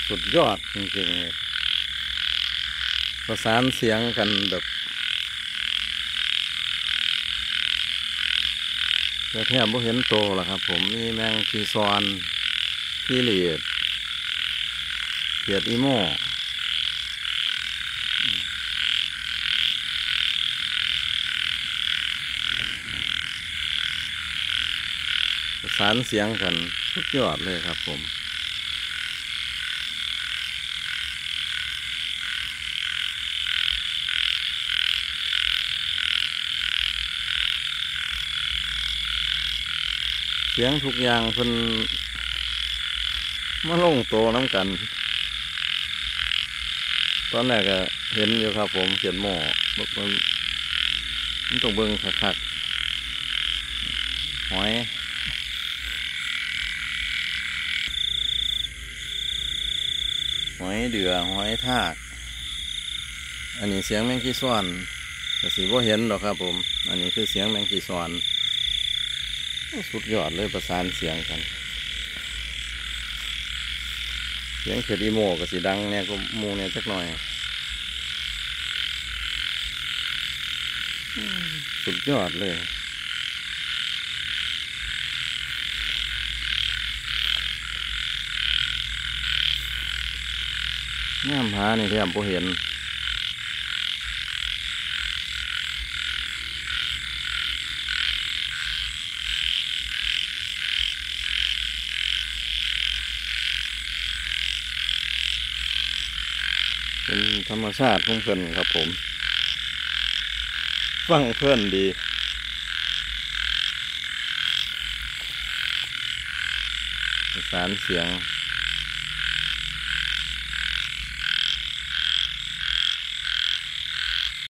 สุดยอดจริงๆเลยประสานเสียงกันแบบแต่แทบไม่เห็นโตหรอกครับผมมีแมงจีซอนขี้เหลียดเขียดอีโม่ประสานเสียงกันสุดยอดเลยครับผมเสียงทุกอย่างเพิ่นมาลงโตน้ำกันตอนแรกก็เห็นอยู่ครับผมเขียดหม้อมันต้องเบิ่งคักๆหอยเดือหอยทากอันนี้เสียงแมงกีซ้อนแต่สีบ่เห็นหรอกครับผมอันนี้คือเสียงแมงกีซ้อนสุดยอดเลยประสานเสียงกันเสียงเขียดอีโมกับสีดังเนี่ยก็มูเนี่ยสักหน่อยสุดยอดเลยงามผานี่แทบบ่เห็นเป็นธรรมชาติของเพิ่นครับผมฟังเพื่อนดีประสานเสียง